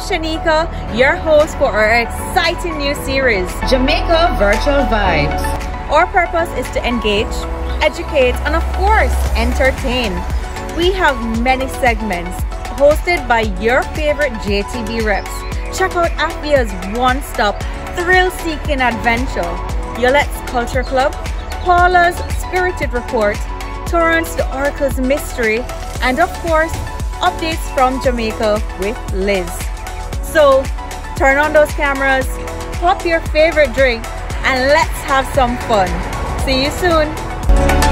Shanika, your host for our exciting new series, Jamaica Virtual Vibes. Our purpose is to engage, educate, and of course, entertain. We have many segments hosted by your favorite JTB reps. Check out AFIA's one-stop thrill-seeking adventure, Yolette's Culture Club, Paula's Spirited Report, Torrance the Oracle's Mystery, and of course, updates from Jamaica with Liz. So, turn on those cameras, pop your favorite drink, and let's have some fun. See you soon.